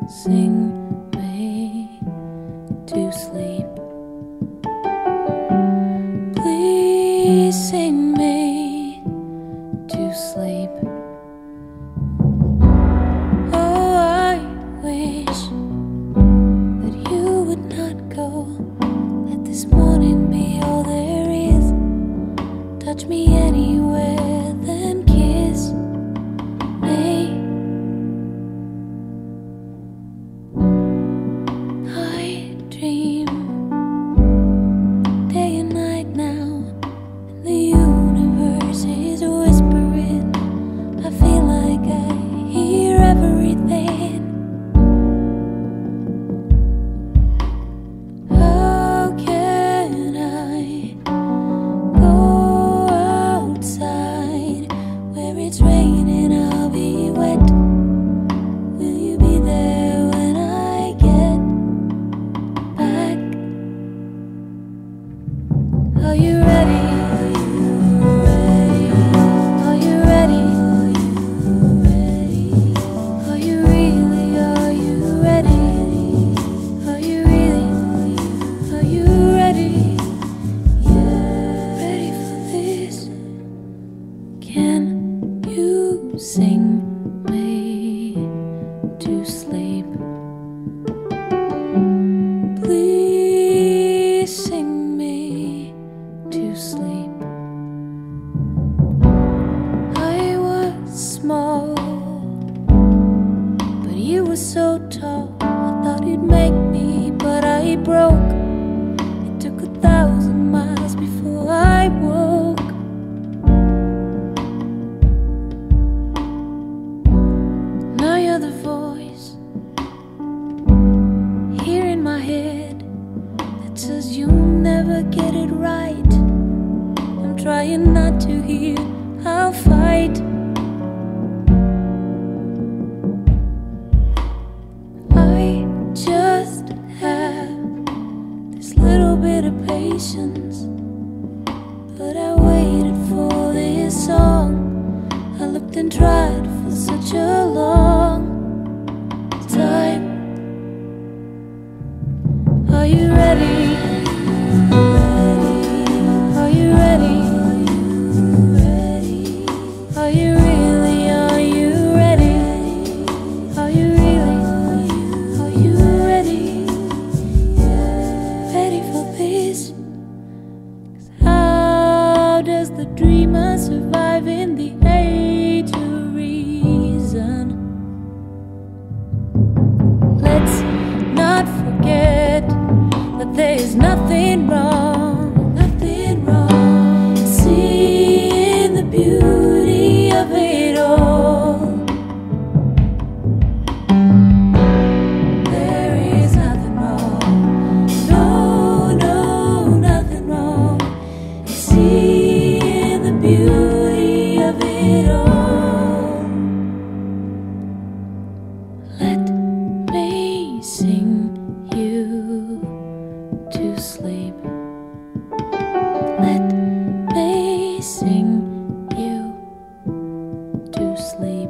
sing me to sleep. Please sing me to sleep. Oh, I wish that you would not go. Let this morning be all there is. Touch me anywhere, then kiss me. I dream day and night now, and the universe is whispering. I feel like I hear everything. How can I go outside where it's raining? I'll be wet. Will you be there when I get back? Are you ready? Are you ready? Are you really? Are you ready? Are you really? Are you ready? Ready for this? Can you sing me to sleep? Please sing me to sleep. I was small, but you were so tall. I thought you'd make me, but I broke. It took 1,000 miles before I woke. Now you're the voice here in my head that says you'll never get it right. I'm trying not to hear, I'll fight. I just have this little bit of patience, but I waited for this song. I looked and tried for such a long time. Are you ready? Are you ready? Are you really? Are you ready? Are you really? Are you ready? Ready for this? 'Cause how does the dreamer survive in the age of reason? Let's not forget that there is nothing wrong, nothing wrong. Seeing the beauty of it all. There is nothing wrong. No, no, nothing wrong. Seeing the beauty of it all. Let me sing you to sleep. Let me sing you to sleep.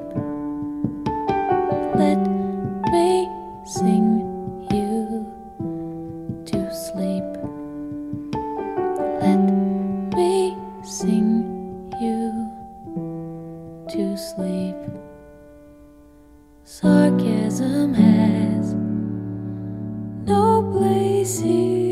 Let me sing you to sleep. Let me sing you to sleep. Sarcasm has no place here.